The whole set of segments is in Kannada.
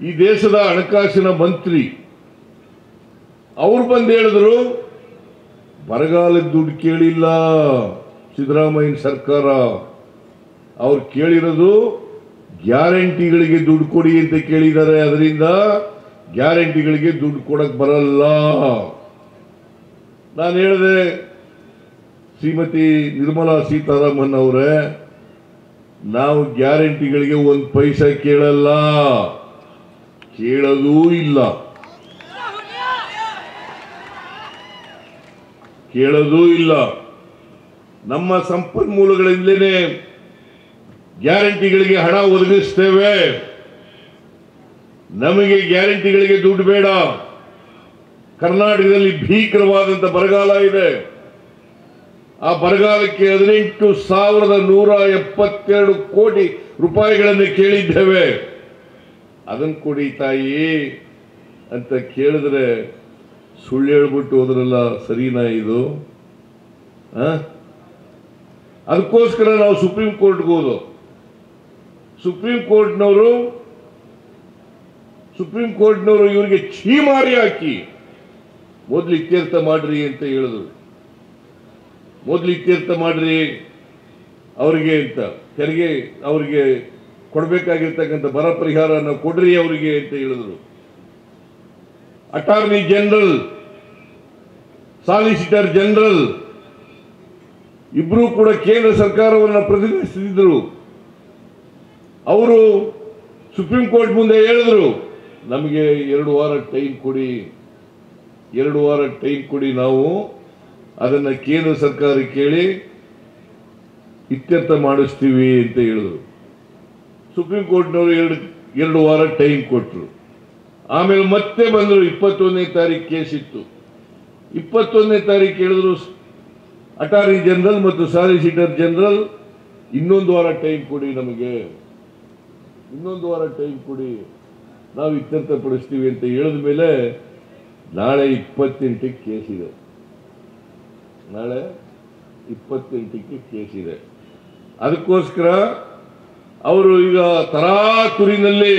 ಈ ದೇಶದ ಹಣಕಾಸಿನ ಮಂತ್ರಿ ಅವರು ಬಂದು ಹೇಳಿದ್ರು, ಬರಗಾಲದ ದುಡ್ಡು ಕೇಳಿಲ್ಲ ಸಿದ್ದರಾಮಯ್ಯ ಸರ್ಕಾರ, ಅವ್ರು ಕೇಳಿರೋದು ಗ್ಯಾರಂಟಿಗಳಿಗೆ ದುಡ್ಡು ಕೊಡಿ ಅಂತ ಕೇಳಿದ್ದಾರೆ. ಅದರಿಂದ ಗ್ಯಾರಂಟಿಗಳಿಗೆ ದುಡ್ಡು ಕೊಡಕ್ ಬರಲ್ಲ. ನಾನು ಹೇಳಿದೆ, ಶ್ರೀಮತಿ ನಿರ್ಮಲಾ ಸೀತಾರಾಮನ್ ಅವರೇ, ನಾವು ಗ್ಯಾರಂಟಿಗಳಿಗೆ ಒಂದು ಪೈಸಾ ಕೇಳಲ್ಲ, ಕೇಳೋದೂ ಇಲ್ಲ, ಕೇಳೋದೂ ಇಲ್ಲ. ನಮ್ಮ ಸಂಪನ್ಮೂಲಗಳಿಂದಲೇ ಗ್ಯಾರಂಟಿಗಳಿಗೆ ಹಣ ಒದಗಿಸ್ತೇವೆ. ನಮಗೆ ಗ್ಯಾರಂಟಿಗಳಿಗೆ ದುಡ್ಡು ಬೇಡ. ಕರ್ನಾಟಕದಲ್ಲಿ ಭೀಕರವಾದಂಥ ಬರಗಾಲ ಇದೆ. ಆ ಬರಗಾಲಕ್ಕೆ 18,172 ಕೋಟಿ ರೂಪಾಯಿಗಳನ್ನು ಕೇಳಿದ್ದೇವೆ. ಅದನ್ನು ಕೊಡಿ ತಾಯಿ ಅಂತ ಕೇಳಿದ್ರೆ ಸುಳ್ಳು ಹೇಳ್ಬಿಟ್ಟು ಹೋದ್ರಲ್ಲ, ಸರಿನಾ ಇದು? ಅದಕ್ಕೋಸ್ಕರ ನಾವು ಸುಪ್ರೀಂ ಕೋರ್ಟ್ಗೆ ಹೋದೋ. ಸುಪ್ರೀಂ ಕೋರ್ಟ್ನವರು ಇವರಿಗೆ ಛೀಮಾರಿ ಹಾಕಿ ಮೊದಲು ಇತ್ಯರ್ಥ ಮಾಡ್ರಿ ಅಂತ ಹೇಳಿದ್ರು. ಮೊದಲು ಇತ್ಯರ್ಥ ಮಾಡ್ರಿ ಅವರಿಗೆ ಅಂತ, ತೆರಿಗೆ ಅವರಿಗೆ ಕೊಡಬೇಕಾಗಿರ್ತಕ್ಕಂಥ ಬರ ಪರಿಹಾರನ ಕೊಡ್ರಿ ಅವರಿಗೆ ಅಂತ ಹೇಳಿದ್ರು. ಅಟಾರ್ನಿ ಜನರಲ್, ಸಾಲಿಸಿಟರ್ ಜನರಲ್ ಇಬ್ರು ಕೂಡ ಕೇಂದ್ರ ಸರ್ಕಾರವನ್ನು ಪ್ರತಿನಿಧಿಸುತ್ತಿದ್ದರು. ಅವರು ಸುಪ್ರೀಂ ಕೋರ್ಟ್ ಮುಂದೆ ಹೇಳಿದ್ರು, ನಮಗೆ 2 ವಾರ ಟೈಮ್ ಕೊಡಿ, 2 ವಾರ ಟೈಮ್ ಕೊಡಿ, ನಾವು ಅದನ್ನ ಕೇಂದ್ರ ಸರ್ಕಾರ ಕೇಳಿ ಇತ್ಯರ್ಥ ಮಾಡಿಸ್ತೀವಿ ಅಂತ ಹೇಳಿದ್ರು. ಸುಪ್ರೀಂ ಕೋರ್ಟ್ನವರು 2 ವಾರ ಟೈಮ್ ಕೊಟ್ಟರು. ಆಮೇಲೆ ಮತ್ತೆ ಬಂದರು. 21ನೇ ತಾರೀಕು ಕೇಸ್ ಇತ್ತು. 21ನೇ ತಾರೀಕು ಹೇಳಿದ್ರು ಅಟಾರ್ನಿ ಜನರಲ್ ಮತ್ತು ಸಾಲಿಸಿಟರ್ ಜನರಲ್, ಇನ್ನೊಂದು ವಾರ ಟೈಮ್ ಕೊಡಿ, ನಮಗೆ ಇನ್ನೊಂದು ವಾರ ಟೈಮ್ ಕೊಡಿ, ನಾವು ಇತ್ಯರ್ಥ ಪಡಿಸ್ತೀವಿ ಅಂತ ಹೇಳಿದ ಮೇಲೆ ನಾಳೆ 28ಕ್ಕೆ ಕೇಸ್ ಇದೆ. ನಾಳೆ 28ಕ್ಕೆ ಕೇಸ್ ಇದೆ. ಅದಕ್ಕೋಸ್ಕರ ಅವರು ಈಗ ತರಾತುರಿನಲ್ಲಿ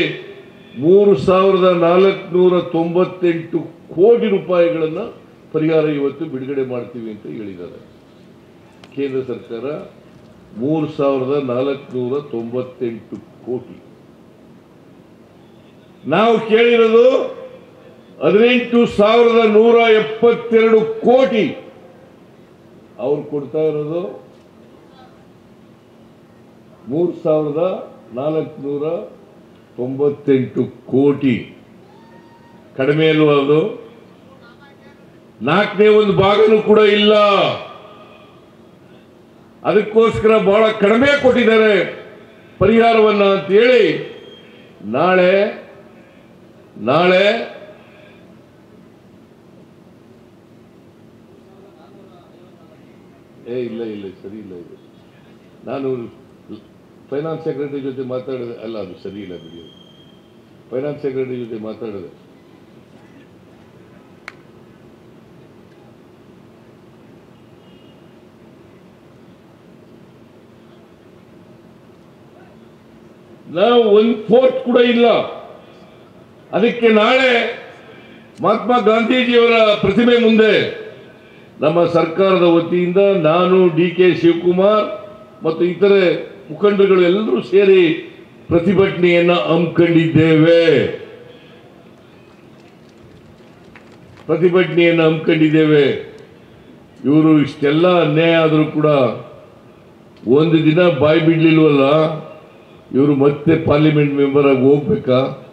3,498 ಕೋಟಿ ರೂಪಾಯಿಗಳನ್ನು ಪರಿಹಾರ ಇವತ್ತು ಬಿಡುಗಡೆ ಮಾಡ್ತೀವಿ ಅಂತ ಹೇಳಿದ್ದಾರೆ. ಕೇಂದ್ರ ಸರ್ಕಾರ 3,498 ಕೋಟಿ. ನಾವು ಕೇಳಿರೋದು 18,172 ಕೋಟಿ. ಅವ್ರು ಕೊಡ್ತಾ ಇರೋದು 3,498 ಕೋಟಿ. ಕಡಿಮೆ ಅಲ್ವಾ ಅದು? 4ನೇ ಒಂದು ಭಾಗನೂ ಕೂಡ ಇಲ್ಲ. ಅದಕ್ಕೋಸ್ಕರ ಬಹಳ ಕಡಿಮೆ ಕೊಟ್ಟಿದ್ದಾರೆ ಪರಿಹಾರವನ್ನ ಅಂತ ಹೇಳಿ ನಾಳೆ ಇಲ್ಲ ಸರಿ ಇಲ್ಲ ಇದು. ನಾನು ಫೈನಾನ್ಸ್ ಸೆಕ್ರೆಟರಿ ಜೊತೆ ಮಾತಾಡಿದೆ, ಅಲ್ಲ ಅದು ಸರಿ ಇಲ್ಲ ಬಿಡಿ. ಫೈನಾನ್ಸ್ ಸೆಕ್ರೆಟರಿ ಜೊತೆ ಮಾತಾಡಿದೆ. ನಾವು 1/4 ಕೂಡ ಇಲ್ಲ. ಅದಕ್ಕೆ ನಾಳೆ ಮಹಾತ್ಮ ಗಾಂಧೀಜಿಯವರ ಪ್ರತಿಮೆ ಮುಂದೆ ನಮ್ಮ ಸರ್ಕಾರದ ವತಿಯಿಂದ ನಾನು, DK ಶಿವಕುಮಾರ್ ಮತ್ತು ಇತರೆ ಮುಖಂಡರುಗಳು ಎಲ್ಲರೂ ಸೇರಿ ಪ್ರತಿಭಟನೆಯನ್ನ ಹಮ್ಮಿಕೊಂಡಿದ್ದೇವೆ. ಇವರು ಇಷ್ಟೆಲ್ಲ ಅನ್ಯಾಯ ಆದರೂ ಕೂಡ ಒಂದು ದಿನ ಬಾಯಿ ಬಿಡ್ಲಿಲ್ವಲ್ಲ, ಇವರು ಮತ್ತೆ ಪಾರ್ಲಿಮೆಂಟ್ ಮೆಂಬರ್ ಆಗಿ ಹೋಗ್ಬೇಕಾ?